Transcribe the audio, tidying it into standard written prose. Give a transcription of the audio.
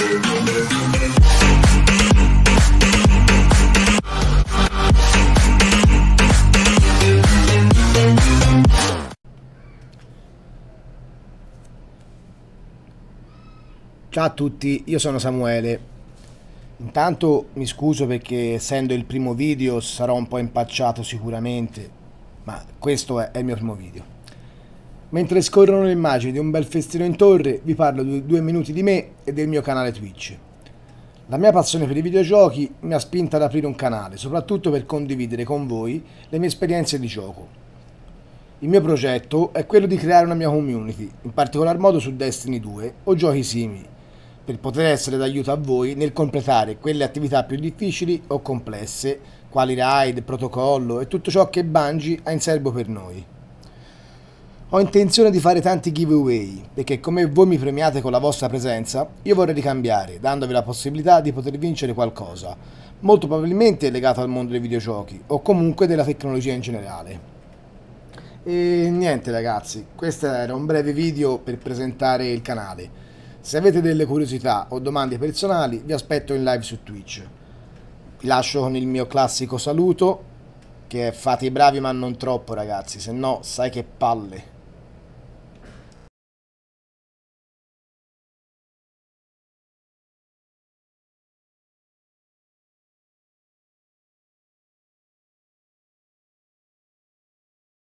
Ciao a tutti, io sono Samuele. Intanto mi scuso perché essendo il primo video sarò un po' impacciato sicuramente, ma questo è il mio primo video. Mentre scorrono le immagini di un bel festino in torre, vi parlo di 2 minuti di me e del mio canale Twitch. La mia passione per i videogiochi mi ha spinto ad aprire un canale, soprattutto per condividere con voi le mie esperienze di gioco. Il mio progetto è quello di creare una mia community, in particolar modo su Destiny 2 o giochi simili, per poter essere d'aiuto a voi nel completare quelle attività più difficili o complesse, quali raid, protocollo e tutto ciò che Bungie ha in serbo per noi. Ho intenzione di fare tanti giveaway, perché come voi mi premiate con la vostra presenza, io vorrei ricambiare, dandovi la possibilità di poter vincere qualcosa, molto probabilmente legato al mondo dei videogiochi, o comunque della tecnologia in generale. E niente ragazzi, questo era un breve video per presentare il canale. Se avete delle curiosità o domande personali, vi aspetto in live su Twitch. Vi lascio con il mio classico saluto, che è fate i bravi ma non troppo ragazzi, se no sai che palle.